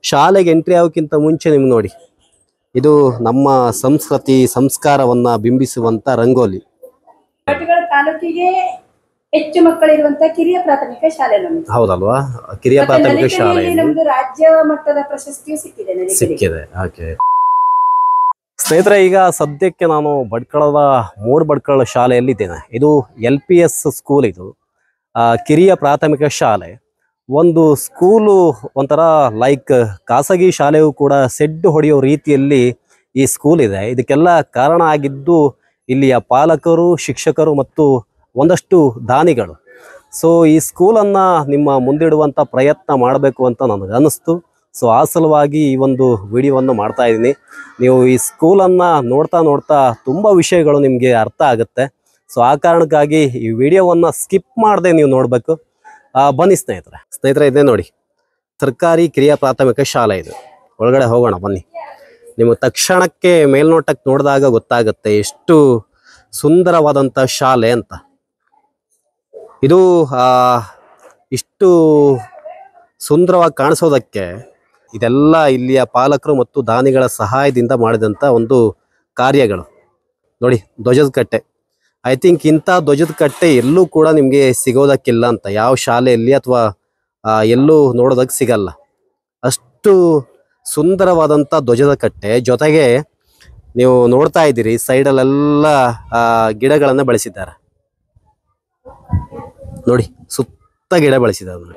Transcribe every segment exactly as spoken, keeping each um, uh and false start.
ಶಾಲೆಗೆ ಎಂಟ್ರಿ ಆಗೋಕ್ಕಿಂತ ಮುಂಚೆ ನಿಮ್ಗೆ ನೋಡಿ, ಇದು ನಮ್ಮ ಸಂಸ್ಕೃತಿ ಸಂಸ್ಕಾರವನ್ನ ಬಿಂಬಿಸುವಂತ ರಂಗೋಲಿ. ತಾಲೂಕಿಗೆ ಹೆಚ್ಚು ಮಕ್ಕಳಿರುವಂತ ಕಿರಿಯ ಪ್ರಾಥಮಿಕ ಶಾಲೆ ನಮ್ಮದು. ಹೌದಲ್ವಾ? ಕಿರಿಯ ಪ್ರಾಥಮಿಕ ಶಾಲೆ ನಮ್ದು ರಾಜ್ಯ ಮಟ್ಟದ ಪ್ರಶಸ್ತಿಯೂ ಸಿಕ್ಕಿದೆ ಸಿಕ್ಕಿದೆ ಓಕೆ ಸ್ನೇಹಿತರೆ, ಈಗ ಸದ್ಯಕ್ಕೆ ನಾನು ಭಟ್ಕಳದ ಮೂಡ್ ಭಟ್ಕಳ ಶಾಲೆಯಲ್ಲಿ ಇದ್ದೇನೆ. ಇದು ಎಲ್ ಪಿ ಎಸ್ ಸ್ಕೂಲ್. ಇದು ಕಿರಿಯ ಪ್ರಾಥಮಿಕ ಶಾಲೆ. ಒಂದು ಸ್ಕೂಲು ಒಂಥರ ಲೈಕ್ ಖಾಸಗಿ ಶಾಲೆಯೂ ಕೂಡ ಸೆಡ್ಡು ಹೊಡೆಯೋ ರೀತಿಯಲ್ಲಿ ಈ ಸ್ಕೂಲ್ ಇದೆ. ಇದಕ್ಕೆಲ್ಲ ಕಾರಣ ಆಗಿದ್ದು ಇಲ್ಲಿಯ ಪಾಲಕರು, ಶಿಕ್ಷಕರು ಮತ್ತು ಒಂದಷ್ಟು ದಾನಿಗಳು. ಸೊ ಈ ಸ್ಕೂಲನ್ನು ನಿಮ್ಮ ಮುಂದಿಡುವಂಥ ಪ್ರಯತ್ನ ಮಾಡಬೇಕು ಅಂತ ನನಗೆ ಅನ್ನಿಸ್ತು. ಸೊ ಆ ಸಲುವಾಗಿ ಈ ಒಂದು ವಿಡಿಯೋವನ್ನು ಮಾಡ್ತಾ ಇದ್ದೀನಿ. ನೀವು ಈ ಸ್ಕೂಲನ್ನು ನೋಡ್ತಾ ನೋಡ್ತಾ ತುಂಬ ವಿಷಯಗಳು ನಿಮಗೆ ಅರ್ಥ ಆಗುತ್ತೆ. ಸೊ ಆ ಕಾರಣಕ್ಕಾಗಿ ಈ ವಿಡಿಯೋವನ್ನು ಸ್ಕಿಪ್ ಮಾಡದೆ ನೀವು ನೋಡಬೇಕು. ಬನ್ನಿ ಸ್ನೇಹಿತರೆ. ಸ್ನೇಹಿತರೆ ಇದೇ ನೋಡಿ, ಸರ್ಕಾರಿ ಕಿರಿಯ ಪ್ರಾಥಮಿಕ ಶಾಲೆ. ಇದು ಒಳಗಡೆ ಹೋಗೋಣ ಬನ್ನಿ. ನಿಮ್ಮ ತಕ್ಷಣಕ್ಕೆ ಮೇಲ್ನೋಟಕ್ಕೆ ನೋಡಿದಾಗ ಗೊತ್ತಾಗುತ್ತೆ ಎಷ್ಟು ಸುಂದರವಾದಂಥ ಶಾಲೆ ಅಂತ. ಇದು ಇಷ್ಟು ಸುಂದರವಾಗಿ ಕಾಣಿಸೋದಕ್ಕೆ ಇದೆಲ್ಲ ಇಲ್ಲಿಯ ಪಾಲಕರು ಮತ್ತು ದಾನಿಗಳ ಸಹಾಯದಿಂದ ಮಾಡಿದಂಥ ಒಂದು ಕಾರ್ಯಗಳು. ನೋಡಿ, ಧ್ವಜದ ಕಟ್ಟೆ. ಐ ಥಿಂಕ್ ಇಂಥ ಧ್ವಜದ ಕಟ್ಟೆ ಎಲ್ಲೂ ಕೂಡ ನಿಮಗೆ ಸಿಗೋದಕ್ಕಿಲ್ಲ ಅಂತ, ಯಾವ ಶಾಲೆಯಲ್ಲಿ ಅಥವಾ ಎಲ್ಲೂ ನೋಡೋದಕ್ಕೆ ಸಿಗಲ್ಲ. ಅಷ್ಟು ಸುಂದರವಾದಂಥ ಧ್ವಜದ ಕಟ್ಟೆ. ಜೊತೆಗೆ ನೀವು ನೋಡ್ತಾ ಇದ್ದೀರಿ ಸೈಡಲ್ಲೆಲ್ಲ ಗಿಡಗಳನ್ನು ಬೆಳೆಸಿದ್ದಾರೆ ನೋಡಿ, ಸುತ್ತ ಗಿಡ ಬೆಳೆಸಿದ್ದಾರೆ ನೋಡಿ.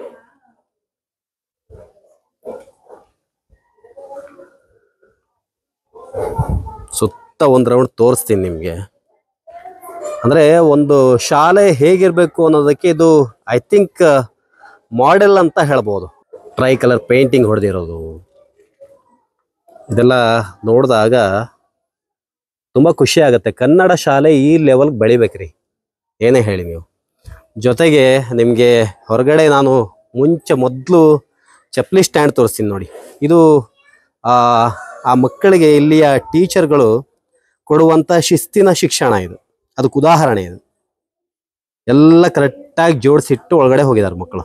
ಸುತ್ತ ಒಂದು ರೌಂಡ್ ತೋರಿಸ್ತೀನಿ ನಿಮಗೆ. ಅಂದರೆ ಒಂದು ಶಾಲೆ ಹೇಗಿರಬೇಕು ಅನ್ನೋದಕ್ಕೆ ಇದು ಐ ಥಿಂಕ್ ಮಾಡೆಲ್ ಅಂತ ಹೇಳ್ಬೋದು. ಟ್ರೈ ಕಲರ್ ಪೇಂಟಿಂಗ್ ಹೊಡೆದಿರೋದು ಇದೆಲ್ಲ ನೋಡಿದಾಗ ತುಂಬ ಖುಷಿ ಆಗುತ್ತೆ. ಕನ್ನಡ ಶಾಲೆ ಈ ಲೆವೆಲ್ಗೆ ಬೆಳಿಬೇಕ್ರಿ, ಏನೇ ಹೇಳಿ ನೀವು. ಜೊತೆಗೆ ನಿಮಗೆ ಹೊರಗಡೆ ನಾನು ಮುಂಚೆ ಮೊದಲು ಚಪ್ಪಲಿ ಸ್ಟ್ಯಾಂಡ್ ತೋರಿಸ್ತೀನಿ ನೋಡಿ. ಇದು ಆ ಮಕ್ಕಳಿಗೆ ಇಲ್ಲಿಯ ಟೀಚರ್ಗಳು ಕೊಡುವಂಥ ಶಿಸ್ತಿನ ಶಿಕ್ಷಣ. ಇದು ಅದಕ್ಕೆ ಉದಾಹರಣೆ. ಇದು ಎಲ್ಲ ಕರೆಕ್ಟಾಗಿ ಜೋಡಿಸಿಟ್ಟು ಒಳಗಡೆ ಹೋಗಿದ್ದಾರೆ ಮಕ್ಕಳು.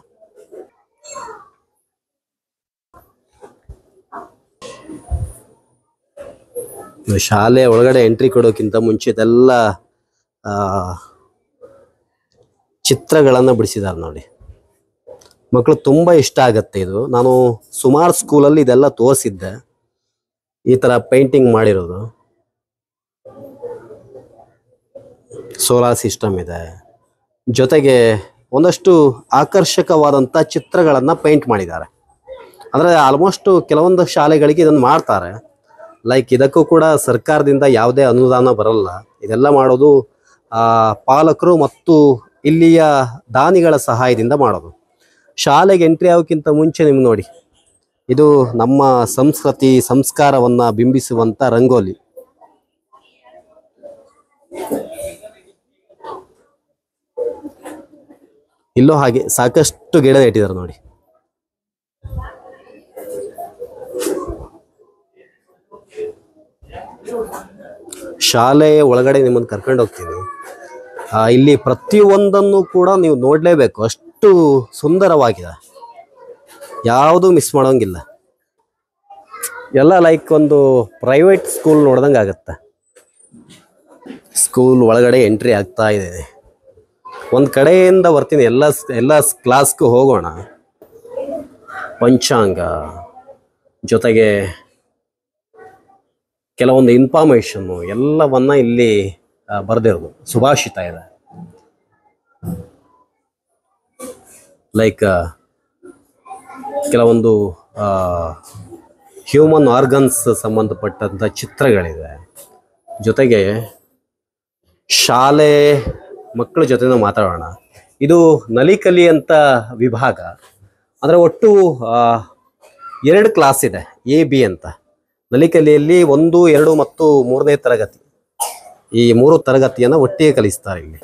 ಶಾಲೆ ಒಳಗಡೆ ಎಂಟ್ರಿ ಕೊಡೋಕ್ಕಿಂತ ಮುಂಚೆ ಇದೆಲ್ಲ ಚಿತ್ರಗಳನ್ನು ಬಿಡಿಸಿದ್ದಾರೆ ನೋಡಿ. ಮಕ್ಕಳು ತುಂಬ ಇಷ್ಟ ಆಗತ್ತೆ. ಇದು ನಾನು ಸುಮಾರು ಸ್ಕೂಲಲ್ಲಿ ಇದೆಲ್ಲ ತೋರಿಸಿದ್ದೆ, ಈ ಥರ ಪೇಂಟಿಂಗ್ ಮಾಡಿರೋದು. ಸೋಲಾರ್ ಸಿಸ್ಟಮ್ ಇದೆ, ಜೊತೆಗೆ ಒಂದಷ್ಟು ಆಕರ್ಷಕವಾದಂಥ ಚಿತ್ರಗಳನ್ನು ಪೇಂಟ್ ಮಾಡಿದ್ದಾರೆ. ಅಂದರೆ ಆಲ್ಮೋಸ್ಟ್ ಕೆಲವೊಂದು ಶಾಲೆಗಳಿಗೆ ಇದನ್ನು ಮಾಡ್ತಾರೆ. ಲೈಕ್ ಇದಕ್ಕೂ ಕೂಡ ಸರ್ಕಾರದಿಂದ ಯಾವುದೇ ಅನುದಾನ ಬರಲ್ಲ. ಇದೆಲ್ಲ ಮಾಡೋದು ಪಾಲಕರು ಮತ್ತು ಇಲ್ಲಿಯ ದಾನಿಗಳ ಸಹಾಯದಿಂದ ಮಾಡೋದು. ಶಾಲೆಗೆ ಎಂಟ್ರಿ ಆಗೋಕ್ಕಿಂತ ಮುಂಚೆ ನಿಮ್ಗೆ ನೋಡಿ, ಇದು ನಮ್ಮ ಸಂಸ್ಕೃತಿ ಸಂಸ್ಕಾರವನ್ನ ಬಿಂಬಿಸುವಂತ ರಂಗೋಲಿ. ಇಲ್ಲೋ ಹಾಗೆ ಸಾಕಷ್ಟು ಗಿಡ ನೆಟ್ಟಿದ್ದಾರೆ ನೋಡಿ. ಶಾಲೆಯ ಒಳಗಡೆ ನಿಮ್ಮನ್ನು ಕರ್ಕೊಂಡು ಹೋಗ್ತೀನಿ. ಇಲ್ಲಿ ಪ್ರತಿಯೊಂದನ್ನು ಕೂಡ ನೀವು ನೋಡಲೇಬೇಕು, ಅಷ್ಟು ಸುಂದರವಾಗಿದೆ. ಯಾವುದು ಮಿಸ್ ಮಾಡೋಂಗಿಲ್ಲ. ಎಲ್ಲ ಲೈಕ್ ಒಂದು ಪ್ರೈವೇಟ್ ಸ್ಕೂಲ್ ನೋಡ್ದಂಗೆ ಆಗುತ್ತೆ. ಸ್ಕೂಲ್ ಒಳಗಡೆ ಎಂಟ್ರಿ ಆಗ್ತಾ ಇದೆ. ಒಂದು ಕಡೆಯಿಂದ ಬರ್ತೀನಿ, ಎಲ್ಲ ಎಲ್ಲ ಕ್ಲಾಸ್ಗೂ ಹೋಗೋಣ. ಪಂಚಾಂಗ ಜೊತೆಗೆ ಕೆಲವೊಂದು ಇನ್ಫಾರ್ಮೇಷನ್ನು ಎಲ್ಲವನ್ನ ಇಲ್ಲಿ ಬರೆದಿರೋದು. ಸುಭಾಷಿತ ಇದೆ, ಲೈಕ್ ಕೆಲವೊಂದು ಹ್ಯೂಮನ್ ಆರ್ಗನ್ಸ್ ಸಂಬಂಧಪಟ್ಟಂಥ ಚಿತ್ರಗಳಿದೆ. ಜೊತೆಗೆ ಶಾಲೆ ಮಕ್ಕಳ ಜೊತೆ ನಾವು ಮಾತಾಡೋಣ. ಇದು ನಲಿಕಲಿ ಅಂತ ವಿಭಾಗ. ಅಂದರೆ ಒಟ್ಟು ಎರಡು ಕ್ಲಾಸ್ ಇದೆ, ಎ ಬಿ ಅಂತ. ನಲಿಕಲಿಯಲ್ಲಿ ಒಂದು, ಎರಡು ಮತ್ತು ಮೂರನೇ ತರಗತಿ, ಈ ಮೂರು ತರಗತಿಯನ್ನು ಒಟ್ಟಿಗೆ ಕಲಿಸ್ತಾರೆ ಇಲ್ಲಿ.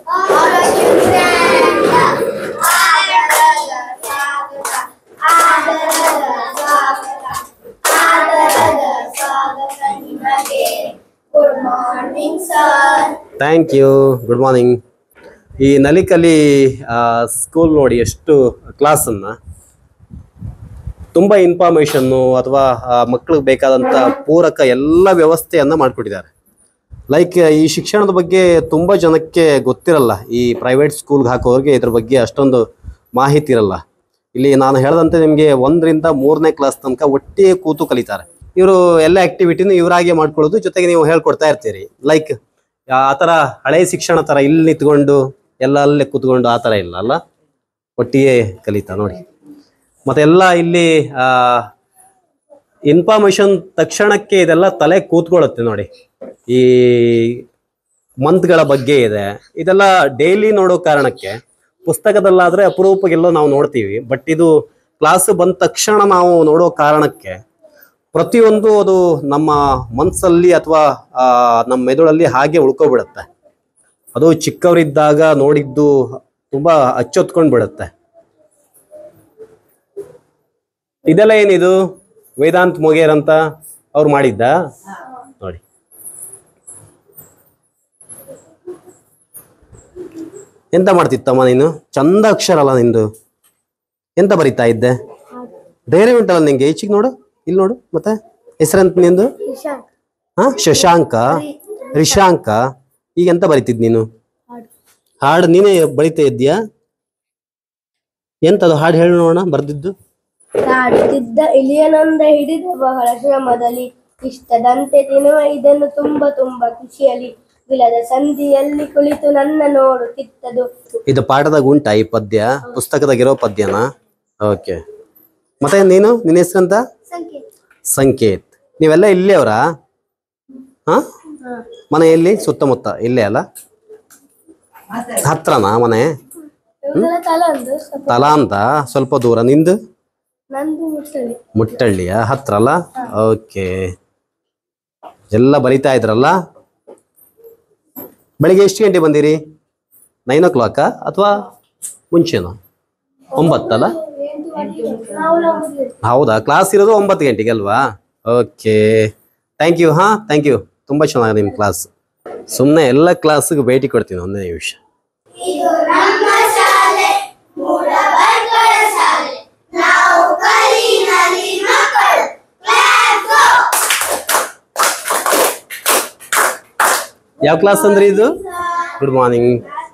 Thank you, good morning. ಈ ನಲಿಕಲಿ ಸ್ಕೂಲ್ ನೋಡಿ ಎಷ್ಟು ಕ್ಲಾಸನ್ನು ತುಂಬಾ ಇನ್ಫಾರ್ಮೇಶನ್ನು ಅಥವಾ ಮಕ್ಕಳಿಗೆ ಬೇಕಾದಂತ ಪೂರಕ ಎಲ್ಲ ವ್ಯವಸ್ಥೆಯನ್ನ ಮಾಡ್ಕೊಟ್ಟಿದ್ದಾರೆ. ಲೈಕ್ ಈ ಶಿಕ್ಷಣದ ಬಗ್ಗೆ ತುಂಬಾ ಜನಕ್ಕೆ ಗೊತ್ತಿರಲ್ಲ. ಈ ಪ್ರೈವೇಟ್ ಸ್ಕೂಲ್ಗೆ ಹಾಕೋರಿಗೆ ಇದ್ರ ಬಗ್ಗೆ ಅಷ್ಟೊಂದು ಮಾಹಿತಿ ಇರಲ್ಲ. ಇಲ್ಲಿ ನಾನು ಹೇಳದಂತೆ ನಿಮಗೆ ಒಂದರಿಂದ ಮೂರನೇ ಕ್ಲಾಸ್ ತನಕ ಒಟ್ಟಿಗೆ ಕೂತು ಕಲಿತಾರೆ. ಇವರು ಎಲ್ಲ ಆಕ್ಟಿವಿಟಿನೂ ಇವರಾಗೆ ಮಾಡ್ಕೊಳ್ಳೋದು, ಜೊತೆಗೆ ನೀವು ಹೇಳ್ಕೊಡ್ತಾ ಇರ್ತೀರಿ. ಲೈಕ್ ಆ ಥರ ಹಳೆ ಶಿಕ್ಷಣ ಥರ ಇಲ್ಲಿ ನಿಂತ್ಕೊಂಡು ಎಲ್ಲ ಅಲ್ಲೇ ಕೂತ್ಕೊಂಡು ಆ ಥರ ಇಲ್ಲ ಅಲ್ಲ, ಒಟ್ಟಿಗೆ ಕಲಿತಾ ನೋಡಿ. ಮತ್ತೆ ಎಲ್ಲ ಇಲ್ಲಿ ಇನ್ಫಾರ್ಮೇಶನ್ ತಕ್ಷಣಕ್ಕೆ ಇದೆಲ್ಲ ತಲೆ ಕೂತ್ಕೊಳ್ಳುತ್ತೆ ನೋಡಿ. ಈ ಮಂತ್ಗಳ ಬಗ್ಗೆ ಇದೆ, ಇದೆಲ್ಲ ಡೈಲಿ ನೋಡೋ ಕಾರಣಕ್ಕೆ ಪುಸ್ತಕದಲ್ಲಾದ್ರೆ ಅಪರೂಪಗೆಲ್ಲೋ ನಾವು ನೋಡ್ತೀವಿ. ಬಟ್ ಇದು ಕ್ಲಾಸ್ ಬಂದ ತಕ್ಷಣ ನಾವು ನೋಡೋ ಕಾರಣಕ್ಕೆ ಪ್ರತಿಯೊಂದು ಅದು ನಮ್ಮ ಮನಸ್ಸಲ್ಲಿ ಅಥವಾ ನಮ್ಮ ಮೆದುಳಲ್ಲಿ ಹಾಗೆ ಉಳ್ಕೊಬಿಡುತ್ತೆ. ಅದು ಚಿಕ್ಕವರಿದ್ದಾಗ ನೋಡಿದ್ದು ತುಂಬಾ ಅಚ್ಚೊತ್ಕೊಂಡ್ ಬಿಡುತ್ತೆ. ಇದೆಲ್ಲ ಏನಿದು ವೇದಾಂತ್ ಮೊಗೇರ್ ಅಂತ ಅವ್ರು ಮಾಡಿದ್ದ ನೋಡಿ. ಎಂತ ಮಾಡ್ತಿತ್ತಮ್ಮ ನೀನು? ಚಂದ ಅಕ್ಷರ ಅಲ್ಲ ನಿಂದು. ಎಂತ ಬರಿತಾ ಇದ್ದೆ? ಧೈರ್ಯ ಉಂಟಲ್ಲ ನಿಂಗೆ? ಈಚಿಗೆ ನೋಡು, ಇಲ್ಲಿ ನೋಡು. ಮತ್ತೆ ಹೆಸರಂತ ನಿಂದು? ಹಾ, ಶಶಾಂಕ, ರಿಶಾಂಕ. ಈಗ ಎಂತ ಬರಿತಿದ್ ನೀನು? ಹಾಡು ನೀನೇ ಬರಿತಾ ಇದ್ದೀಯಾ? ಎಂತದು ಹಾಡು ಹೇಳಿ ನೋಡೋಣ ಬರ್ದಿದ್ದು. ಕಾಡುತ್ತಿದ್ದ ಇಲಿಯನೊಂದ ಹಿಡಿದ ಬಹಳ ಶ್ರಮದಲ್ಲಿ, ಇಷ್ಟದಂತೆ ತಿನ್ನುವ ಇದನ್ನು ತುಂಬಾ ತುಂಬಾ ಖುಷಿಯಲ್ಲಿ, ವಿಲದ ಸಂಧಿಯಲ್ಲಿ ಕುಳಿತು ನನ್ನ ನೋಡುತ್ತಿತ್ತದು. ಇದು ಪಾಠದಾಗ ಉಂಟಾ ಈ ಪದ್ಯ? ಪುಸ್ತಕದಾಗಿರೋ ಪದ್ಯನಾ? ಓಕೆ. ಮತ್ತೆ ನೀನು, ನಿನ್ನ ಹೆಸರಂತ? ಸಂಕೇತ್. ನೀವೆಲ್ಲ ಇಲ್ಲೇ ಅವರಾ? ಹಾ, ಮನೆ ಎಲ್ಲಿ? ಸುತ್ತಮುತ್ತ ಇಲ್ಲೇ ಅಲ್ಲ? ಹತ್ರನಾ ಮನೆ? ತಲಾ ಅಂತ ಸ್ವಲ್ಪ ದೂರ. ನಿಂದು? ಮುಟ್ಟಳ್ಳಿಯ ಹತ್ರ ಅಲ್ಲ? ಓಕೆ. ಎಲ್ಲ ಬರಿತಾ ಇದ್ರಲ್ಲ. ಬೆಳಿಗ್ಗೆ ಎಷ್ಟು ಗಂಟೆ ಬಂದಿರಿ? ನೈನ್ ಓ ಕ್ಲಾಕ ಅಥವಾ ಮುಂಚೆನಾ? ಒಂಬತ್ತಲ್ಲ? ಹೌದಾ, ಕ್ಲಾಸ್ ಇರೋದು ಒಂಬತ್ತು ಗಂಟೆಗೆ ಅಲ್ವಾ? Okay, thank you. ಹಾ, ಥ್ಯಾಂಕ್ ಯು. ತುಂಬಾ ಚೆನ್ನಾಗಿದೆ ನಿಮ್ಮ ಕ್ಲಾಸ್. ಸುಮ್ಮನೆ ಎಲ್ಲ ಕ್ಲಾಸ್ಗೆ ಭೇಟಿ ಕೊಡ್ತೀನಿ ಒಂದೇ ನಿಮಿಷ. ಯಾವ ಕ್ಲಾಸ್ ಅಂದ್ರೆ ಇದು? Good morning.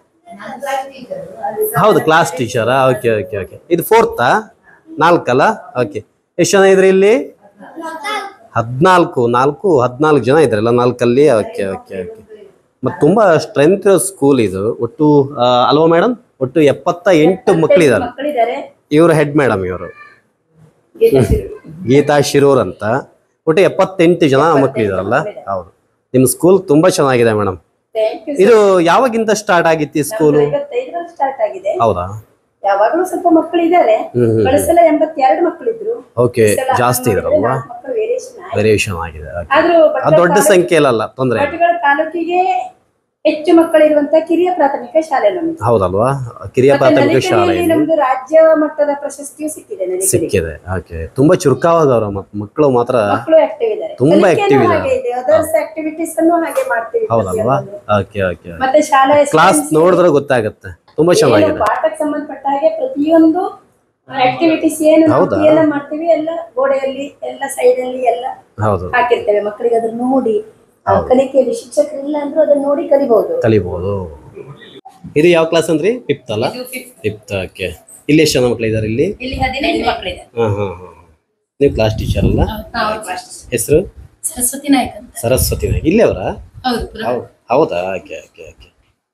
ಹೌದು, ಕ್ಲಾಸ್ ಟೀಚರಾ? Okay okay okay. ಇದು ಫೋರ್ತಾ? ನಾಲ್ಕಲ್ಲ? ಓಕೆ. ಎಷ್ಟು ಜನ ಇದ್ರಿ ಇಲ್ಲಿ? ಹದಿನಾಲ್ಕು. ನಾಲ್ಕು ಹದಿನಾಲ್ಕು ಜನ ಇದ್ರಲ್ಲ ನಾಲ್ಕಲ್ಲಿ? Okay okay okay. ಮತ್ತು ತುಂಬಾ ಸ್ಟ್ರೆಂತ್ ಸ್ಕೂಲ್ ಇದು. ಒಟ್ಟು ಅಲ್ವಾ ಮೇಡಮ್? ಒಟ್ಟು ಎಪ್ಪತ್ತ ಎಂಟು ಮಕ್ಕಳಿದ್ದಾರೆ. ಇವರು ಹೆಡ್ ಮೇಡಮ್, ಇವರು ಗೀತಾ ಶಿರೂರ್ ಅಂತ. ಒಟ್ಟು ಎಪ್ಪತ್ತೆಂಟು ಜನ ಮಕ್ಕಳಿದಾರಲ್ಲ? ಹೌದು. ನಿಮ್ಮ ಸ್ಕೂಲ್ ತುಂಬಾ ಚೆನ್ನಾಗಿದೆ ಮೇಡಮ್. ಇದು ಯಾವಾಗಿಂದ ಸ್ಟಾರ್ಟ್ ಆಗಿತ್ತು ಈ ಸ್ಕೂಲು? ಸ್ಟಾರ್ಟ್ ಆಗಿದೆ. ಹೌದಾ? ಯಾವಾಗಲೂ ಸ್ವಲ್ಪ ಮಕ್ಕಳಿದ್ದಾರೆ. ಕಳಿಸಲ ಎಂಬತ್ತೆರಡು ಮಕ್ಕಳಿದ್ರು. ಓಕೆ, ಜಾಸ್ತಿ ಇದ್ರಲ್ವಾ? ವೇರಿಯೇಷನ್ ಆಗಿದೆ. ಅದು ದೊಡ್ಡ ಸಂಖ್ಯೆ ಅಲ್ಲ, ತೊಂದರೆ. ತಾಲೂಕಿಗೆ ಹೆಚ್ಚು ಮಕ್ಕಳಿರುವಂತ ಕಿರಿಯ ಪ್ರಾಥಮಿಕ ಶಾಲೆ ನಮ್ದು. ಹೌದಲ್ವಾ? ಕಿರಿಯ ಪ್ರಾಥಮಿಕ ಶಾಲೆ ನಮ್ದು ರಾಜ್ಯ ಮಟ್ಟದ ಪ್ರಶಸ್ತಿಯೂ ಸಿಕ್ಕಿದೆ. ಸಿಕ್ಕಿದೆ. ಓಕೆ. ತುಂಬಾ ಚುರುಕಾದವರು ಮಕ್ಕಳು ಮಾತ್ರ. ಮಕ್ಕಳು ಆಕ್ಟಿವ್ ಇದ್ದಾರೆ, ತುಂಬಾ ಆಕ್ಟಿವ್ ಇದ್ದಾರೆ. ಅದರ್ಸ್ ಆಕ್ಟಿವಿಟೀಸ್ ಅನ್ನು ಹಾಗೆ ಮಾಡ್ತೀವಿ. ಹೌದಲ್ವಾ? Okay okay. ಮತ್ತೆ ಶಾಲೆ ಕ್ಲಾಸ್ ನೋಡಿದ್ರೆ ಗೊತ್ತಾಗುತ್ತೆ. ತುಂಬಾ ಚೆನ್ನಾಗಿದೆ. ಪಾಠಕ್ಕೆ ಸಂಬಂಧಪಟ್ಟ ಹಾಗೆ ಪ್ರತಿಯೊಂದು ಆಕ್ಟಿವಿಟೀಸ್ ಏನು ಎಲ್ಲ ಮಾಡ್ತೀವಿ. ಎಲ್ಲ ಗೋಡೆಯಲ್ಲಿ, ಎಲ್ಲ ಸೈಡ್ ಅಲ್ಲಿ ಎಲ್ಲ ಹಾಕಿರ್ತೇವೆ. ಮಕ್ಕಳಿಗೆ ಅದನ್ನ ನೋಡಿ ಕಲಿಕೆಯಲ್ಲಿ ಶಿಕ್ಷಕರಿಲ್ಲ ಅಂದ್ರೂ ಅದನ್ನ ನೋಡಿ ಕಲಿಬಹುದು ಕಲಿಬಹುದು ಇದು ಯಾವ ಕ್ಲಾಸ್ ಅಂದ್ರಿ? ಫಿಫ್ತ್ ಅಲ್ಲ? ಫಿಫ್ತ್. ಓಕೆ. ಇಲ್ಲಿ ಎಷ್ಟು ಜನ ಮಕ್ಕಳಿದ್ದಾರೆ? ಇಲ್ಲಿ ಇಲ್ಲಿ ಹದಿನೈದು ಮಕ್ಕಳಿದ್ದಾರೆ. ಹಾ ಹಾ ಹಾ. ನೀವು ಕ್ಲಾಸ್ ಟೀಚರ್ ಅಲ್ಲ? ಹೆಸರು? ಸರಸ್ವತಿ ನಾಯ್ಕ ಅಂತ. ಸರಸ್ವತಿ ನಾಯ್ಕ. ಇಲ್ಲೇ ಅವರಾ? ಹೌದಾ? Okay okay okay.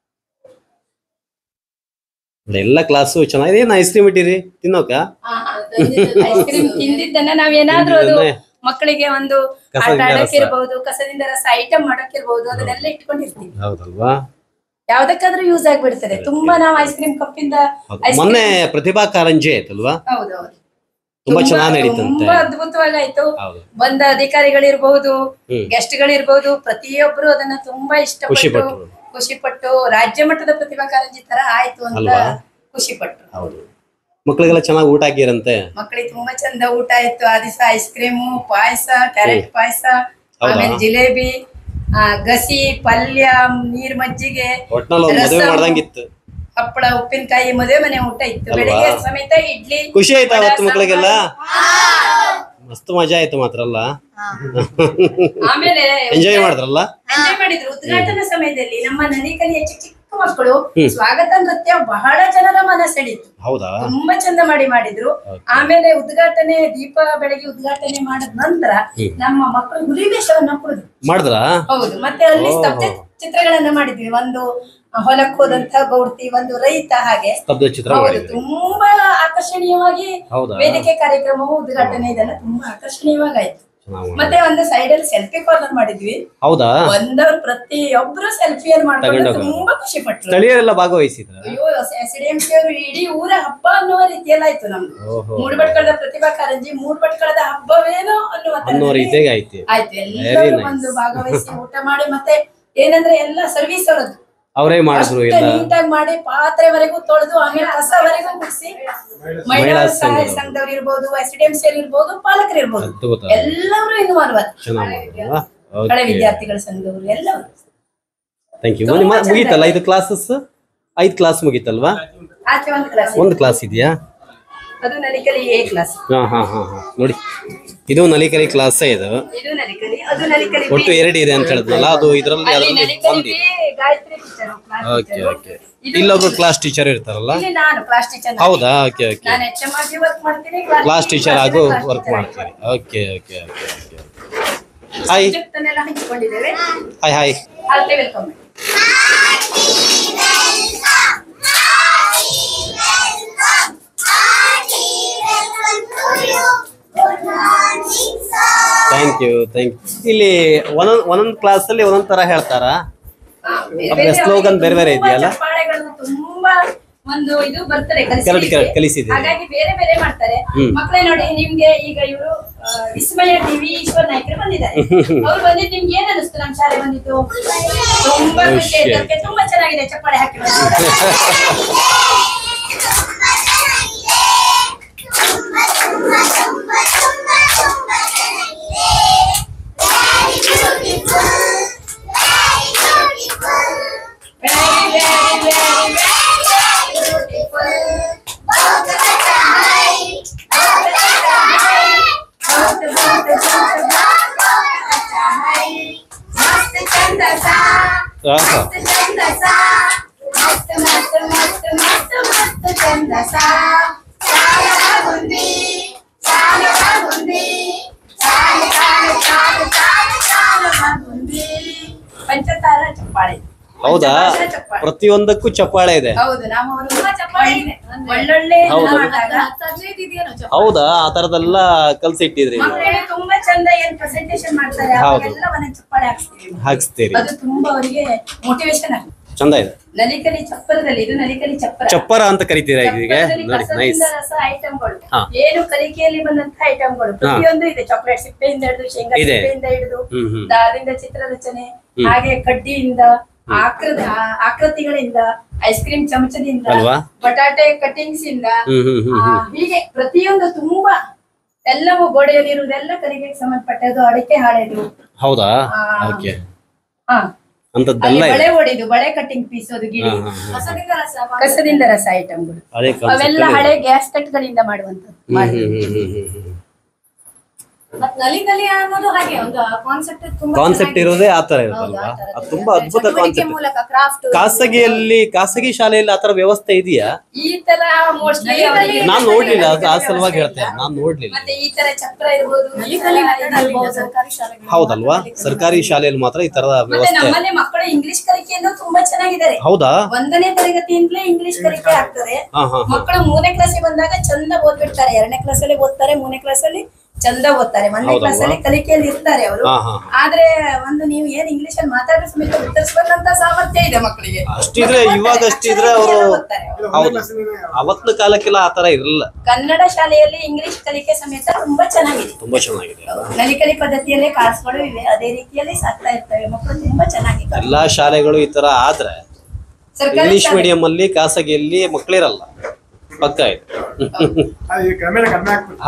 ಎಲ್ಲ ಕ್ಲಾಸು ಚೆನ್ನಾಗಿದೆ. ಏನು ಐಸ್ ಕ್ರೀಮ್ ಇಟ್ಟಿರಿ ತಿನ್ನೋಕ? ಐಸ್ ಕ್ರೀಮ್ ತಿಂದಿದ್ದನ್ನ ನಾವೇನಾದ್ರೂ ಅದು ಮಕ್ಕಳಿಗೆ ಒಂದು ಆಟ ಆಡಕ್ಕಿರ್ಬಹುದು, ಕಸದಿಂದ ರಸ ಐಟಮ್ ಮಾಡಕ್ಕಿರ್ಬಹುದು, ಅದನ್ನೆಲ್ಲ ಇಟ್ಕೊಂಡಿರ್ತೀವಿ. ಹೌದಲ್ವಾ? ಯಾವ್ದಕ್ಕಾದ್ರೂ ಯೂಸ್ ಆಗ್ಬಿಡ್ತದೆ. ತುಂಬಾ ನಾವು ಐಸ್ ಕ್ರೀಮ್ ಕಪ್ಪಿಂದ ಮೊನ್ನೆ ಪ್ರತಿಭಾ ಕಾರಂಜಿ ಆಯ್ತಲ್ವಾ? ಹೌದೌದು. ತುಂಬಾ ಚೆನ್ನಾಗಿ ನಡೀತಂತೆ. ತುಂಬಾ ಅದ್ಭುತವಾಗಿ ಆಯ್ತು. ಬಂದ ಅಧಿಕಾರಿಗಳಿರ್ಬಹುದು, ಗೆಸ್ಟ್ ಗಳಿರ್ಬಹುದು, ಪ್ರತಿಯೊಬ್ರು ಅದನ್ನ ತುಂಬಾ ಇಷ್ಟಪಟ್ಟು ಖುಷಿ ಪಟ್ಟು ರಾಜ್ಯ ಮಟ್ಟದ ಪ್ರತಿಭಾ ಕಾರಂಜಿ ತರ ಆಯ್ತು ಅಂತ ಖುಷಿ ಪಟ್ರು. ಹೌದು. ಮಕ್ಕಳಿಗೆಲ್ಲ ಚೆನ್ನಾಗಿ ಊಟ ಹಾಕಿರಂತೆ. ಮಕ್ಕಳಿಗೆ ತುಂಬಾ ಚಂದ ಊಟ ಆಯ್ತು. ಆ ದಿವಸ ice cream, payasa, carrot payasa, ಆಮೇಲೆ ಜಿಲೇಬಿ, ಗಸಿ, ಪಲ್ಯ, ನೀರ್ ಮಜ್ಜಿಗೆ, ಒಟ್ನಲ್ಲಿ ಮದುವೆ ಮಾಡ್ದಂಗಿತ್ತು. ಹಪ್ಪಳ ಉಪ್ಪಿನಕಾಯಿ ಮದುವೆ ಮನೆ ಊಟ ಇತ್ತು ಬೆಳಿಗ್ಗೆ ಸಮೇತ ಇಡ್ಲಿ. ಖುಷಿ ಆಯ್ತಾ ಅವತ್ತು ಮಕ್ಕಳಿಗೆಲ್ಲ? ಮಸ್ತ್ ಮಜಾ ಆಯ್ತು ಮಾತ್ರ ಅಲ್ಲ, ಆಮೇಲೆ ಎಂಜಾಯ್ ಮಾಡಿದ್ರಲ್ಲ? ಎಂಜಾಯ್ ಮಾಡಿದ್ರು. ಉದ್ಘಾಟನಾ ಸಮಯದಲ್ಲಿ ನಮ್ಮ ನಲಿಕಲಿಯ ಚಿಕ್ಕ ಚಿಕ್ಕ ಮಕ್ಕಳು ಸ್ವಾಗತ ನೃತ್ಯ ಬಹಳ ಜನರ ಮನ ಸೆಳೀತು. ಹೌದಾ? ತುಂಬಾ ಚಂದ ಮಾಡಿ ಮಾಡಿದ್ರು. ಆಮೇಲೆ ಉದ್ಘಾಟನೆ ದೀಪ ಬೆಳಗ್ಗೆ ಉದ್ಘಾಟನೆ ಮಾಡಿದ ನಂತರ ನಮ್ಮ ಮಕ್ಕಳು ಹುಲಿವೇಷವನ್ನ ಕುಡಿದ್ರು ಮಾಡಿದ್ರ? ಹೌದು. ಮತ್ತೆ ಅಲ್ಲಿ ಸ್ತಬ್ಧ ಚಿತ್ರಗಳನ್ನ ಮಾಡಿದ್ವಿ. ಒಂದು ಹೊಲಕ್ಕೆ ಹೋದಂತ ಗೌಡ್ತಿ, ಒಂದು ರೈತ, ಹಾಗೆ ಸ್ತಬ್ಧ ಚಿತ್ರ ಹೌದು. ತುಂಬಾ ಆಕರ್ಷಣೀಯವಾಗಿ ವೇದಿಕೆ ಕಾರ್ಯಕ್ರಮವು ಉದ್ಘಾಟನೆ ಇದೆಲ್ಲ ತುಂಬಾ ಆಕರ್ಷಣೀಯವಾಗಾಯ್ತು. ಮತ್ತೆ ಒಂದು ಸೈಡ್ ಅಲ್ಲಿ ಸೆಲ್ಫಿ ಕಾರ್ನರ್ ಮಾಡಿದ್ವಿ. ಹೌದಾ? ಒಂದವ್ರು ಪ್ರತಿಯೊಬ್ರು ಸೆಲ್ಫಿಯನ್ನು ಮಾಡ್ಕೊಂಡು ತುಂಬಾ ಖುಷಿ ಪಟ್ರು. ಸ್ಥಳೀಯರೆಲ್ಲ ಭಾಗವಹಿಸಿದ್ರ? ಅಯ್ಯೋ, ಎಸ್ಡಿಎಂಸಿ ಅವರು ಇಡೀ ಊರ ಹಬ್ಬ ಅನ್ನುವ ರೀತಿಯಲ್ಲ ಆಯ್ತು ನಮ್ದು. ಮೂಡ್ಬಟ್ಕಳದ ಪ್ರತಿಭಾ ಕಾರಂಜಿ ಮೂಡ್ಬಟ್ಕಳದ ಹಬ್ಬವೇನೋ ಅನ್ನುವ ರೀತಿಯಾಗಿ ಆಯ್ತು. ಆಯ್ತು. ಎಲ್ಲರೂ ಒಂದು ಭಾಗವಹಿಸಿ ಊಟ ಮಾಡಿ, ಮತ್ತೆ ಏನಂದ್ರೆ ಎಲ್ಲ ಸರ್ವಿಸ್ ಅವರದ್ದು ಅವರೇ ಮಾಡಿದ್ರು. ನೀಟಾಗಿ ಮಾಡಿ ಪಾತ್ರೆವರೆಗೂ ತೊಳೆದು ಆಮೇಲೆ ಕಸವರೆಗೂ ಗುಡಿಸಿ ಮಹಿಳಾ ಸಹಾಯ ಸಂಘದವ್ರು ಇರ್ಬೋದು, ಎಸ್ ಡಿ ಎಂ ಸಿ ಇರ್ಬೋದು, ಪಾಲಕರು ಇರ್ಬೋದು, ಎಲ್ಲರೂ ಇನ್ವಾಲ್ವ್ ಆದ್ರು. ಹಳೆ ವಿದ್ಯಾರ್ಥಿಗಳ ಸಂಘದವರು ಎಲ್ಲರೂ. Thank you. ಮುಗೀತಲ್ಲ ಐದು ಕ್ಲಾಸಸ್? ಐದು ಕ್ಲಾಸ್ ಮುಗೀತಲ್ವಾ? ಆಚೆ ಒಂದು ಕ್ಲಾಸ್, ಒಂದು ಕ್ಲಾಸ್ ಇದೆಯಾ? ಅದು ನಲಿಕಲಿ ಎ ಕ್ಲಾಸ್. ಹಾ ಹಾ ಹಾ ಹಾ ನೋಡಿ, ಇದು ನಲಿಕಲಿ ಕ್ಲಾಸ್ ಇದು. ಇದು ನಲಿಕಲಿ, ಅದು ನಲಿಕಲಿ ಒಟ್ಟು ಎರಡು ಇದೆ ಅಂತ ಹೇಳಿದ್ನಲ್ಲ, ಅದು ಇದರಲ್ಲಿ ಅದರಲ್ಲಿ ಒಂದಿದೆ. Gayatri teacher class okay okay. ಇಲ್ಲೊಬ್ರು ಕ್ಲಾಸ್ ಟೀಚರ್ ಇರ್ತಾರಲ್ಲ? ಇಲ್ಲಿ ನಾನು ಕ್ಲಾಸ್ ಟೀಚರ್. ಹೌದಾ? Okay okay. ನಾನು ಎಚ್ ಎಂ ಆಗಿ ವರ್ಕ್ ಮಾಡ್ತೀನಿ, ಕ್ಲಾಸ್ ಟೀಚರ್ ಆಗು ವರ್ಕ್ ಮಾಡ್ತೀನಿ. Okay okay okay okay. Hi ತನ್ನೆಲ್ಲ ಹಂಚಿಕೊಂಡಿದ್ದೇವೆ. Hi hi. Hi, welcome. Thank you thank you. ಇಲ್ಲಿ ಒಂದೊಂದ್ ಒಂದೊಂದ್ ಕ್ಲಾಸ್ ಅಲ್ಲಿ ಒಂದೊಂದ್ ತರ ಹೇಳ್ತಾರ, ಸ್ಲೋಗನ್ ಬೇರೆ ಬೇರೆ ಇದೆಯಲ್ಲ? ತುಂಬಾ ಒಂದು ಇದು ಬರ್ತದೆ ಕಲಿಸಿದೆ, ಹಾಗಾಗಿ ಬೇರೆ ಬೇರೆ ಮಾಡ್ತಾರೆ. ಮಕ್ಕಳೇ ನೋಡಿ, ನಿಮ್ಗೆ ಈಗ ಇವರು ವಿಸ್ಮಯ ಟಿವಿ ಈಶ್ವರ್ ನಾಯ್ಕರು ಬಂದಿದ್ದಾರೆ. ಅವ್ರು ಬಂದಿದ್ದು ನಿಮ್ಗೆ ಏನ್ ಅನಿಸ್ತು? ನಮ್ಮ ಶಾಲೆ ಬಂದಿದ್ದು ತುಂಬಾ ಖುಷಿ ಆಯ್ತು. ತುಂಬಾ ಚೆನ್ನಾಗಿದೆ, ಚಪ್ಪಾಳೆ ಹಾಕಿ. ಪಂಚತಾರ ಚಪ್ಪಾಳೆ. ಹೌದಾ? ಪ್ರತಿಯೊಂದಕ್ಕೂ ಚಪ್ಪಾಳೆ ಇದೆ. ಹೌದು, ನಾವು ಒಳ್ಳೊಳ್ಳೆ. ಹೌದಾ? ಆ ತರದೆಲ್ಲ ಕಲ್ಸಿಟ್ಟಿದ್ರಿ? ತುಂಬಾ ಚಂದ ಏನ್ ಪ್ರೆಸೆಂಟೇಶನ್ ಮಾಡ್ತಾರೆ ಎಲ್ಲವನ್ನ ಚಪ್ಪಾಳೆ ಹಾಕ್ಸ್ತೀವಿ, ಹಾಕ್ಸ್ತೀರಿ. ಅದು ತುಂಬಾ ಅವರಿಗೆ ಮೋಟಿವೇಶನ್ ಆಗುತ್ತೆ. ಚಂದ ಇದೆ. ನಲಿಕಲಿ ಚಪ್ಪರದಲ್ಲಿ, ಇದು ನಲಿಕಲಿ ಚಪ್ಪರ ಚಪ್ಪರ ಅಂತ ಕರಿತೀರಾ ಈಗ? ಐಟಮ್ಗಳು ಏನು ಕಲಿಕೆಯಲ್ಲಿ ಬಂದಂತಹ ಐಟಮ್ಗಳು ಪ್ರತಿಯೊಂದು ಇದೆ. ಚಾಕ್ಲೇಟ್ ಸಿಪ್ಪೆಯಿಂದ ಹಿಡಿದು, ಶೇಂಗಾ ಸಿಪ್ಪೆಯಿಂದ ಹಿಡಿದು, ದಾರದಿಂದ ಚಿತ್ರರಚನೆ, ಹಾಗೆ ಕಡ್ಡಿಯಿಂದ, ಆಕೃತಿ ಆಕೃತಿಗಳಿಂದ, ಐಸ್ ಕ್ರೀಮ್ ಚಮಚದಿಂದ, ಬಟಾಟೆ ಕಟಿಂಗ್ಸ್ ಇಂದ, ಹೀಗೆ ಪ್ರತಿಯೊಂದು ತುಂಬಾ ಎಲ್ಲವೂ ಗೋಡೆಯಲ್ಲಿ ಇರುವುದೆಲ್ಲ ಕಲಿಕೆಗೆ ಸಂಬಂಧಪಟ್ಟದ್ದು. ಅಡಿಕೆ ಹಾಳೆದು. ಹೌದಾ? ಹಾ, ಅಂತದ್ದೆಲ್ಲ ಬಳೆ ಹೊಡಿದು, ಬಳೆ ಕಟ್ಟಿಂಗ್ ಪೀಸ್, ಅದು ಗಿಡಿ, ಕಸದಿಂದ ರಸ ಐಟಮ್ಗಳು, ಅವೆಲ್ಲ ಹಳೆ ಗ್ಯಾಸ್ ಕಟ್ಗಳಿಂದ ಮಾಡುವಂತದ್ದು. ನಲಿಕಲಿ ಅನ್ನೋದು ಹಾಗೆ ಒಂದು ಕಾನ್ಸೆಪ್ಟ್, ತುಂಬಾ ಕಾನ್ಸೆಪ್ಟ್ ಇರೋದೇ ಆತರ ಇರುತ್ತಲ್ವಾ? ಅದು ತುಂಬಾ ಅದ್ಭುತ ಕಾನ್ಸೆಪ್ಟ್. ಮೂಲಕ ಕ್ರಾಫ್ಟ್. ಖಾಸಗಿಯಲ್ಲಿ, ಖಾಸಗಿ ಶಾಲೆಯಲ್ಲಿ ಆತರ ವ್ಯವಸ್ಥೆ ಇದೆಯಾ? ಈ ತರ ಮೋಸ್ಟ್ಲಿ ನಾನ್ ನೋಡ್ಲಿಲ್ಲ, ಅದು ಆ ಸಲುವಾಗಿ ಹೇಳ್ತೇನೆ, ನಾನ್ ನೋಡ್ಲಿಲ್ಲ. ಮತ್ತೆ ಈ ತರ ಚಪ್ರ ಇರ್ಬೋದು, ಸರ್ಕಾರಿ ಶಾಲೆ. ಹೌದಲ್ವಾ? ಸರ್ಕಾರಿ ಶಾಲೆಯಲ್ಲಿ ಮಾತ್ರ ಈ ತರದ ವ್ಯವಸ್ಥೆ. ನಮ್ಮನೆ ಮಕ್ಕಳು ಇಂಗ್ಲಿಷ್ ಕಲಿಕೆಯನ್ನು ತುಂಬಾ ಚೆನ್ನಾಗಿದ್ದಾರೆ. ಹೌದಾ? ಒಂದನೇ ತರಗತಿಯಿಂದಲೇ ಇಂಗ್ಲಿಷ್ ಕಲಿಕೆ ಆಗ್ತದೆ. ಮಕ್ಕಳು ಮೂರನೇ ಕ್ಲಾಸಿಗೆ ಬಂದಾಗ ಚಂದ ಓದ್ಬಿಡ್ತಾರೆ. ಎರಡನೇ ಕ್ಲಾಸ್ ಅಲ್ಲಿ ಓದ್ತಾರೆ, ಮೂರನೇ ಕ್ಲಾಸ್ ಅಲ್ಲಿ ಚಂದ ಓದ್ತಾರೆ. ಒಂದನೇ ಕ್ಲಾಸ್ ಅಲ್ಲಿ ಕಲಿಕೆಯಲ್ಲಿ ಇರ್ತಾರೆ ಅವರು. ಆದ್ರೆ ಒಂದು ನೀವು ಏನ್ ಇಂಗ್ಲಿಷ್ ಅಲ್ಲಿ ಮಾತಾಡೋ ಸಮೇತ ಉತ್ತರಿಸುವಂತ ಸಾಮರ್ಥ್ಯ ಇದೆ ಮಕ್ಕಳಿಗೆ. ಅಷ್ಟಿದ್ರೆ ಇವಾಗ ಅಷ್ಟಿದ್ರೆ ಅವರು ಅವತ್ತಿನ ಕಾಲಕ್ಕೆಲ್ಲ ಆತರ ಇರಲಿಲ್ಲ. ಕನ್ನಡ ಶಾಲೆಯಲ್ಲಿ ಇಂಗ್ಲಿಷ್ ಕಲಿಕೆ ಸಮೇತ ತುಂಬಾ ಚೆನ್ನಾಗಿದೆ, ತುಂಬಾ ಚೆನ್ನಾಗಿದೆ. ನಲಿಕಲಿ ಪದ್ಧತಿಯಲ್ಲೇ ಕ್ಲಾಸ್ಗಳು ಇವೆ, ಅದೇ ರೀತಿಯಲ್ಲಿ ಸಾಕ್ತಾ ಇರ್ತವೆ ಮಕ್ಕಳು. ತುಂಬಾ ಚೆನ್ನಾಗಿದೆ. ಎಲ್ಲಾ ಶಾಲೆಗಳು ಈ ತರ ಆದ್ರೆ ಇಂಗ್ಲಿಷ್ ಮೀಡಿಯಂ ಅಲ್ಲಿ, ಖಾಸಗಿಯಲ್ಲಿ ಮಕ್ಕಳಿರಲ್ಲ. ಪಕ್ಕ ಇದೆ. ಹೌದು.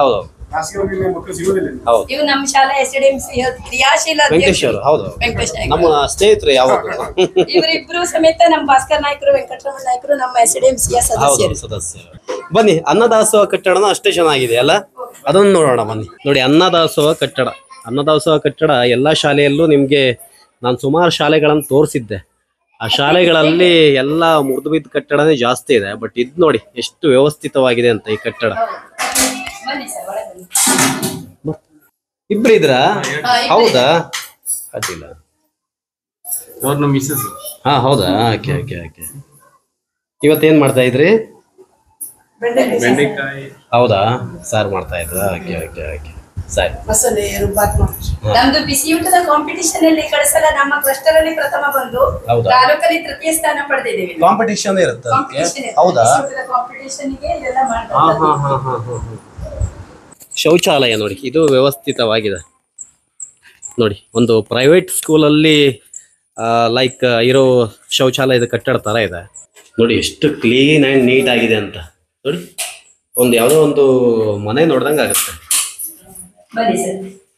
ಹೌದು ಇವು ನಮ್ಮ ಶಾಲೆ ಎಸ್ ಡಿ ಎಂ ಸಿ ಕ್ರಿಯಾಶೀಲ ವೆಂಕಟೇಶ್ ಅವರು ಹೌದು ವೆಂಕಟೇಶ್ ನಾಯ್ಕ ನಮ್ಮ ಸ್ನೇಹಿತರು ಯಾವಾಗ ಇವರಿಬ್ರು ಸಮೇತ ನಮ್ಮ ಭಾಸ್ಕರ್ ನಾಯ್ಕರು ವೆಂಕಟರಮಣ ನಾಯ್ಕರು ನಮ್ಮ ಎಸ್ ಡಿ ಎಂ ಸಿಯ ಹೌದು ಸದಸ್ಯರು. ಸದಸ್ಯರು. ಬನ್ನಿ ಅನ್ನದಾಸೋಹ ಕಟ್ಟಡನ ಅಷ್ಟೇ ಚೆನ್ನಾಗಿದೆ ಅಲ್ಲ, ಅದನ್ನು ನೋಡೋಣ ಬನ್ನಿ. ನೋಡಿ ಅನ್ನದಾಸೋಹ ಕಟ್ಟಡ, ಅನ್ನದಾಸೋಹ ಕಟ್ಟಡ ಎಲ್ಲಾ ಶಾಲೆಯಲ್ಲೂ ನಿಮ್ಗೆ ನಾನು ಸುಮಾರು ಶಾಲೆಗಳನ್ನು ತೋರಿಸಿದ್ದೆ. ಆ ಶಾಲೆಗಳಲ್ಲಿ ಎಲ್ಲ ಮುರಿದು ಬಿದ್ದ ಕಟ್ಟಡನೇ ಜಾಸ್ತಿ ಇದೆ. ಬಟ್ ಇದು ನೋಡಿ ಎಷ್ಟು ವ್ಯವಸ್ಥಿತವಾಗಿದೆ ಅಂತ ಈ ಕಟ್ಟಡ. ಬನ್ನಿ ಸರ್ ಒಳಗೆ ಬನ್ನಿ. ಇಬ್ರು ಇದ್ರಾ? ಹಾ, ಇಬ್ರು ಹೌದಾ? ಅಡ್ಡಿಲ್ಲ. ಅವ್ರ ಮಿಸ್ಸಸ್ ಹಾ ಹೌದಾ? Okay okay okay. ಇವತ್ತೇನ್ ಮಾಡ್ತಾ ಇದ್ರಿ? ಬೆಂಡೆಕಾಯಿ. ಹೌದಾ? ಸಾರು ಮಾಡ್ತಾ ಇದ್ರಾ? ಓಕೆ ಓಕೆ ಓಕೆ ಸರಿ. ಮಸಾಲೆ ರುಬ್ಬಾಕ್ ಮಾಡಿ. ನಮ್ದು ಬಿಸಿ ಊಟದ ಕಾಂಪಿಟಿಷನ್ ಅಲ್ಲಿ ಕಳಿಸಲ ನಮ್ಮ ಕ್ಲಸ್ಟರ್ ಅಲ್ಲಿ ಪ್ರಥಮ ಬಂದು ಹೌದಾ? ತಾಲೂಕಲ್ಲಿ ತೃತೀಯ ಸ್ಥಾನ ಪಡೆದಿದ್ದೇವೆ. ಕಾಂಪಿಟೇಷನ್ ಇರುತ್ತೆ ಅದಕ್ಕೆ? ಕಾಂಪಿಟಿಷನ್ ಹೌದಾ? ಕಾಂಪಿಟಿಷನ್ ಗೆ ಇದೆಲ್ಲ ಹಾ ಮಾಡ್ತಾರೆ. ಹಾ ಹಾ ಹಾ ಹಾ ಹಾ. ಶೌಚಾಲಯ ನೋಡಿ, ಇದು ವ್ಯವಸ್ಥಿತವಾಗಿದೆ ನೋಡಿ. ಒಂದು ಪ್ರೈವೇಟ್ ಸ್ಕೂಲಲ್ಲಿ ಲೈಕ್ ಇರೋ ಶೌಚಾಲಯದ ಕಟ್ಟಡ ತರ ಇದೆ ನೋಡಿ. ಎಷ್ಟು ಕ್ಲೀನ್ ಆ್ಯಂಡ್ ನೀಟ್ ಆಗಿದೆ ಅಂತ ನೋಡಿ. ಒಂದು ಯಾವುದೋ ಒಂದು ಮನೆ ನೋಡ್ದಂಗೆ ಆಗುತ್ತೆ ಬನ್ನಿ ಸರ್.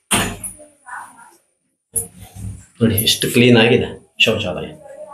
ನೋಡಿ ಎಷ್ಟು ಕ್ಲೀನ್ ಆಗಿದೆ ಶೌಚಾಲಯ.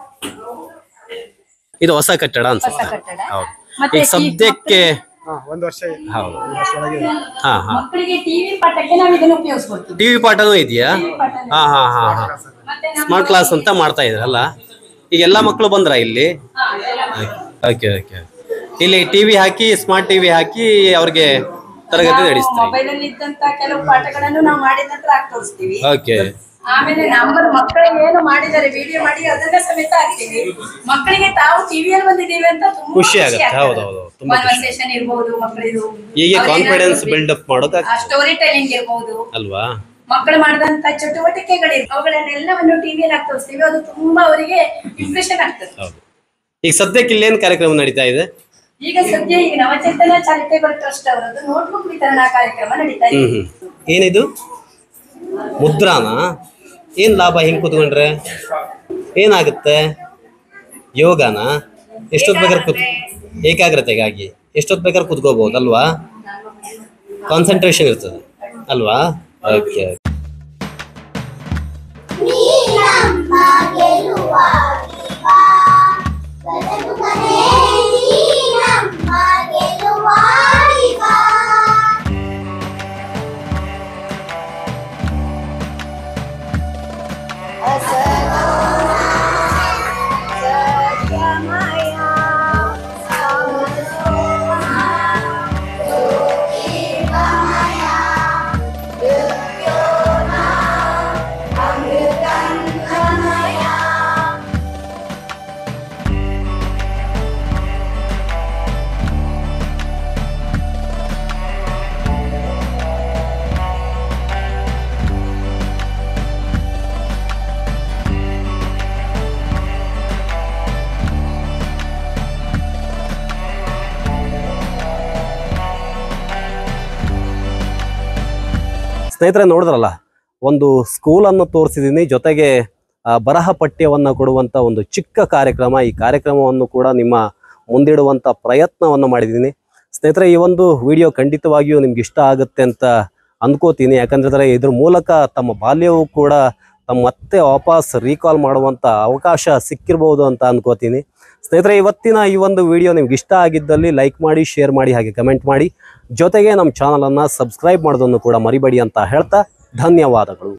ಇದು ಹೊಸ ಕಟ್ಟಡ ಅನ್ಸುತ್ತೆ. ಹೊಸ ಕಟ್ಟಡ. ಹೌದು. ಮತ್ತೆ ಈಗ ಸದ್ಯಕ್ಕೆ ಒಂದ್ ವರ್ಷ ಹೌದು. ಹಾ ಹಾ. ಮಕ್ಕಳಿಗೆ ಟಿವಿ ಪಾಠಕ್ಕೆ ನಾವು ಇದನ್ನು ಉಪಯೋಗಿಸ್ಕೊಡ್ತೀವಿ. ಟಿವಿ ಪಾಠನೂ ಇದೆಯಾ? ಹಾ ಹಾ ಹಾ ಹಾ. ಮತ್ತೆ ನಮ್ಮ ಸ್ಮಾರ್ಟ್ ಕ್ಲಾಸ್ ಅಂತ ಮಾಡ್ತಾ ಇದ್ರಲ್ಲ, ಈಗ ಎಲ್ಲಾ ಮಕ್ಕಳು ಬಂದ್ರ ಇಲ್ಲಿ? ಹಾ, ಎಲ್ಲ ಓಕೆ ಓಕೆ. ಇಲ್ಲಿ ಟಿವಿ ಹಾಕಿ, ಸ್ಮಾರ್ಟ್ ಟಿವಿ ಹಾಕಿ ಅವ್ರಿಗೆ ತರಗತಿ ನಡೆಸ್ತೀವಿ. ಮೊಬೈಲ್ ಅಲ್ಲಿ ಇದ್ದಂತ ಕೆಲವು ಪಾಠಗಳನ್ನು ನಾವು ಮಾಡಿದ ನಂತರ ಹಾಕಿ ತೋರಿಸ್ತೀವಿ. ಓಕೆ. ಆಮೇಲೆ ನಮ್ಮ ಮಕ್ಕಳಿಗೆ ಏನು ಮಾಡಿದ್ದಾರೆ ವಿಡಿಯೋ ಮಾಡಿ ಅದನ್ನ ಸಮೇತ ಹಾಕ್ತೀವಿ. ಮಕ್ಕಳಿಗೆ ತಾವು ಟಿವಿಯಲ್ಲಿ ಬಂದಿದ್ದೀವಿ ಅಂತ ತುಂಬಾ ಖುಷಿ ಆಗುತ್ತೆ. ಹೌದು ಹೌದು, ತುಂಬಾ ಖುಷಿ. ಕಾನ್ವರ್ಸೇಷನ್ ಇರ್ಬೋದು ಮಕ್ಕಳಿದು, ಹೀಗೆ ಕಾನ್ಫಿಡೆನ್ಸ್ ಬಿಲ್ಡ್ ಅಪ್ ಮಾಡೋದು ಸ್ಟೋರಿ ಟೆಲಿಂಗ್ ಇರ್ಬೋದು, ಅಲ್ವಾ? ಮಕ್ಕಳು ಮಾಡಿದಂತ ಚಟುವಟಿಕೆಗಳು ಅವುಗಳನ್ನೆಲ್ಲವನ್ನು ಟಿವಿಯಲ್ಲಿ ಹಾಕಿ ತೋರಿಸ್ತೀವಿ. ಅದು ತುಂಬಾ ಅವರಿಗೆ ಇಂಪ್ರೆಷನ್ ಆಗ್ತದೆ. ಹೌದು. ಈಗ ಸದ್ಯಕ್ಕೆ ಇಲ್ಲೇನು ಕಾರ್ಯಕ್ರಮ ನಡೀತಾ ಇದೆ? ಈಗ ಸದ್ಯ ಈಗ ನವಚೇತನ ಚಾರಿಟೇಬಲ್ ಟ್ರಸ್ಟ್ ಅವರದ್ದು ನೋಟ್ಬುಕ್ ವಿತರಣಾ ಕಾರ್ಯಕ್ರಮ ನಡೀತಾ ಇದೆ. ಹ್ಮ್ ಹ್ಮ್. ಏನಿದು ಮುದ್ರಾನ? ಏನ್ ಲಾಭ ಹಿಂಗ್ ಕೂತ್ಕೊಂಡ್ರೆ ಏನಾಗುತ್ತೆ? ಯೋಗನ? ಎಷ್ಟೊತ್ತು ಬೇಕಾದ್ರೆ ಕೂತ್ ಏಕಾಗ್ರತೆಗಾಗಿ ಎಷ್ಟೊತ್ತು ಬೇಕಾದ್ರೆ ಕೂತ್ಕೋಬಹುದಲ್ವಾ? ಕಾನ್ಸಂಟ್ರೇಷನ್ ಇರ್ತದೆ ಅಲ್ವಾ? ಓಕೆ. ಸ್ನೇಹಿತರೆ ನೋಡಿದ್ರಲ್ಲ, ಒಂದು ಸ್ಕೂಲನ್ನು ತೋರಿಸಿದ್ದೀನಿ, ಜೊತೆಗೆ ಬರಹ ಪಠ್ಯವನ್ನು ಕೊಡುವಂಥ ಒಂದು ಚಿಕ್ಕ ಕಾರ್ಯಕ್ರಮ. ಈ ಕಾರ್ಯಕ್ರಮವನ್ನು ಕೂಡ ನಿಮ್ಮ ಮುಂದಿಡುವಂಥ ಪ್ರಯತ್ನವನ್ನು ಮಾಡಿದ್ದೀನಿ. ಸ್ನೇಹಿತರೆ, ಈ ಒಂದು ವಿಡಿಯೋ ಖಂಡಿತವಾಗಿಯೂ ನಿಮ್ಗೆ ಇಷ್ಟ ಆಗುತ್ತೆ ಅಂತ ಅಂದ್ಕೋತೀನಿ. ಯಾಕಂದ್ರೆ ಇದ್ರ ಮೂಲಕ ತಮ್ಮ ಬಾಲ್ಯವು ಕೂಡ ತಮ್ಮ ಮತ್ತೆ ವಾಪಸ್ ರೀಕಾಲ್ ಮಾಡುವಂಥ ಅವಕಾಶ ಸಿಕ್ಕಿರ್ಬೋದು ಅಂತ ಅಂದ್ಕೋತೀನಿ. ಸ್ನೇಹಿತರೆ, ಇವತ್ತಿನ ಈ ಒಂದು ವಿಡಿಯೋ ನಿಮ್ಗೆ ಇಷ್ಟ ಆಗಿದ್ದಲ್ಲಿ ಲೈಕ್ ಮಾಡಿ, ಶೇರ್ ಮಾಡಿ, ಹಾಗೆ ಕಮೆಂಟ್ ಮಾಡಿ. ಜೊತೆಗೆ ನಮ್ಮ ಚಾನಲನ್ನು ಸಬ್ಸ್ಕ್ರೈಬ್ ಮಾಡೋದನ್ನು ಕೂಡ ಮರಿಬೇಡಿ ಅಂತ ಹೇಳ್ತಾ ಧನ್ಯವಾದಗಳು.